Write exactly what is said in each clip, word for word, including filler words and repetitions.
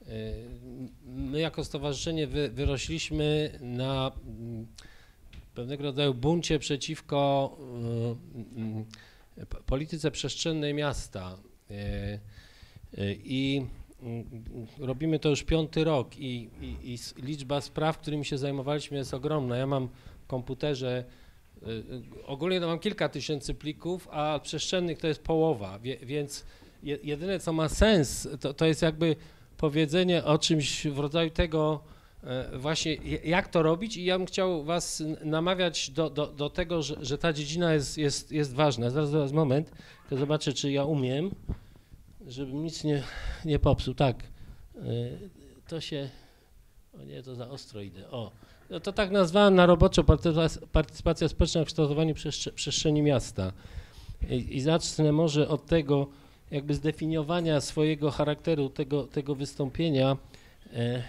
My jako stowarzyszenie wy, wyrośliśmy na pewnego rodzaju buncie przeciwko polityce przestrzennej miasta i robimy to już piąty rok i, i, i liczba spraw, którymi się zajmowaliśmy, jest ogromna. Ja mam w komputerze, ogólnie to mam kilka tysięcy plików, a przestrzennych to jest połowa, wie, więc jedyne co ma sens, to, to jest jakby powiedzenie o czymś w rodzaju tego właśnie, jak to robić, i ja bym chciał was namawiać do, do, do tego, że, że ta dziedzina jest, jest, jest ważna. Zaraz, zaraz, moment, to zobaczę, czy ja umiem, żebym nic nie, nie popsuł. Tak, to się, o nie, to za ostro idę, o. No to tak nazwałem na roboczo partycypacja społeczna w kształtowaniu przestrzeni miasta. I, i zacznę może od tego, jakby zdefiniowania swojego charakteru, tego, tego wystąpienia. E,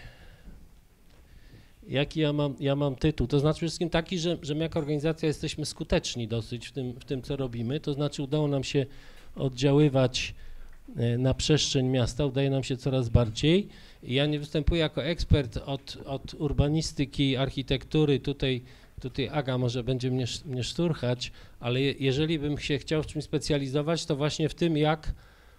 jaki ja mam, ja mam tytuł? To znaczy przede wszystkim taki, że, że my jako organizacja jesteśmy skuteczni dosyć w tym, w tym, co robimy. To znaczy udało nam się oddziaływać na przestrzeń miasta, udaje nam się coraz bardziej. Ja nie występuję jako ekspert od, od urbanistyki, architektury, tutaj, tutaj Aga może będzie mnie, mnie szturchać, ale je, jeżeli bym się chciał w czymś specjalizować, to właśnie w tym, jak,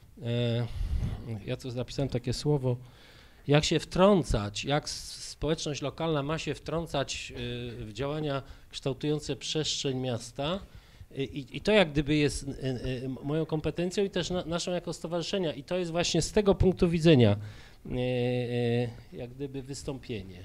e, ja to zapisałem takie słowo, jak się wtrącać, jak społeczność lokalna ma się wtrącać y, w działania kształtujące przestrzeń miasta. I, I to jak gdyby jest y, y, moją kompetencją i też na, naszą jako stowarzyszenia, i to jest właśnie z tego punktu widzenia y, y, jak gdyby wystąpienie.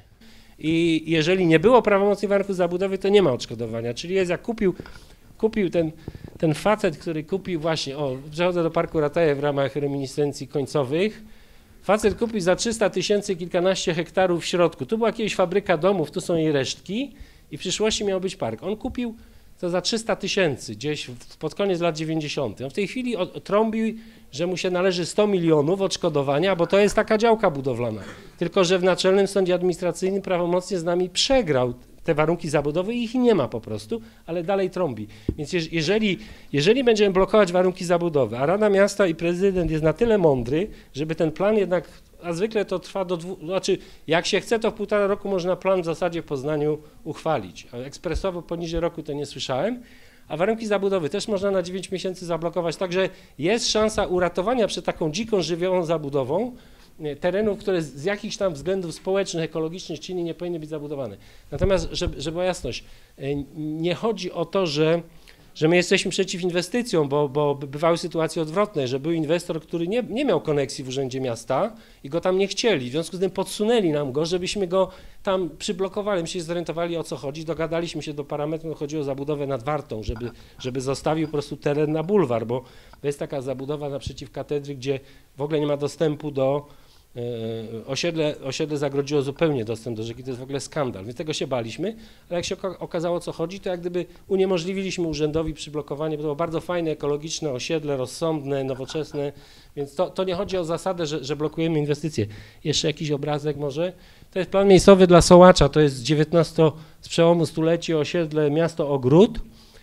I jeżeli nie było prawomocnych warunków zabudowy, to nie ma odszkodowania, czyli jest jak kupił, kupił ten, ten facet, który kupił właśnie, o, przechodzę do Parku Rataje w ramach reminiscencji końcowych, facet kupił za trzysta tysięcy kilkanaście hektarów w środku, tu była kiedyś fabryka domów, tu są jej resztki i w przyszłości miał być park. On kupił to za trzysta tysięcy gdzieś w, pod koniec lat dziewięćdziesiątych. On w tej chwili od, trąbił, że mu się należy sto milionów odszkodowania, bo to jest taka działka budowlana. Tylko że w Naczelnym Sądzie Administracyjnym prawomocnie z nami przegrał te warunki zabudowy i ich nie ma po prostu, ale dalej trąbi. Więc jeżeli, jeżeli będziemy blokować warunki zabudowy, a Rada Miasta i prezydent jest na tyle mądry, żeby ten plan jednak, a zwykle to trwa do dwóch, znaczy jak się chce, to w półtora roku można plan w zasadzie w Poznaniu uchwalić, a ekspresowo poniżej roku to nie słyszałem, a warunki zabudowy też można na dziewięć miesięcy zablokować, także jest szansa uratowania przed taką dziką, żywiołą zabudową terenów, które z jakichś tam względów społecznych, ekologicznych czy innych nie powinny być zabudowane. Natomiast, żeby, żeby była jasność, nie chodzi o to, że, że my jesteśmy przeciw inwestycjom, bo, bo bywały sytuacje odwrotne, że był inwestor, który nie, nie miał koneksji w Urzędzie Miasta i go tam nie chcieli, w związku z tym podsunęli nam go, żebyśmy go tam przyblokowali, my się zorientowali, o co chodzi, dogadaliśmy się do parametru, chodziło o zabudowę nad Wartą, żeby, żeby zostawił po prostu teren na bulwar, bo to jest taka zabudowa naprzeciw katedry, gdzie w ogóle nie ma dostępu do Osiedle, osiedle zagrodziło zupełnie dostęp do rzeki, to jest w ogóle skandal, więc tego się baliśmy, ale jak się okazało, o co chodzi, to jak gdyby uniemożliwiliśmy urzędowi przyblokowanie, bo to było bardzo fajne, ekologiczne osiedle, rozsądne, nowoczesne, więc to, to nie chodzi o zasadę, że, że blokujemy inwestycje. Jeszcze jakiś obrazek może? To jest plan miejscowy dla Sołacza, to jest z dziewiętnastego, z przełomu stuleci osiedle Miasto Ogród.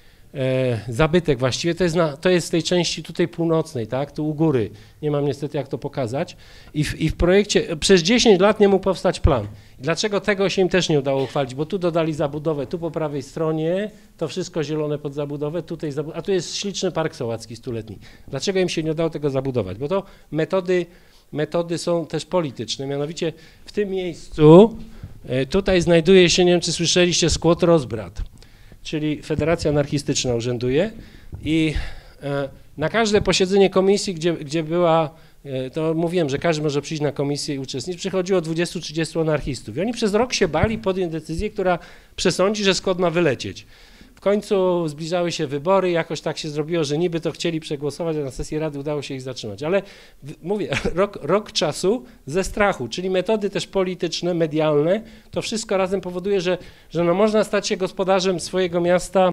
E, zabytek właściwie, to jest, na, to jest z tej części tutaj północnej, tak, tu u góry, nie mam niestety jak to pokazać i w, i w projekcie przez dziesięć lat nie mógł powstać plan. I dlaczego tego się im też nie udało uchwalić, bo tu dodali zabudowę, tu po prawej stronie, to wszystko zielone pod zabudowę, tutaj zabud a tu jest śliczny park sołacki stuletni. Dlaczego im się nie udało tego zabudować? Bo to metody, metody są też polityczne, mianowicie w tym miejscu, e, tutaj znajduje się, nie wiem czy słyszeliście, skład Rozbrat, czyli Federacja Anarchistyczna urzęduje i e, na każde posiedzenie komisji, gdzie, gdzie była, e, to mówiłem, że każdy może przyjść na komisję i uczestniczyć, przychodziło dwudziestu trzydziestu anarchistów i oni przez rok się bali podjąć decyzję, która przesądzi, że skład ma wylecieć. W końcu zbliżały się wybory, jakoś tak się zrobiło, że niby to chcieli przegłosować, a na sesji Rady udało się ich zatrzymać, ale w, mówię, rok, rok czasu ze strachu, czyli metody też polityczne, medialne, to wszystko razem powoduje, że, że no można stać się gospodarzem swojego miasta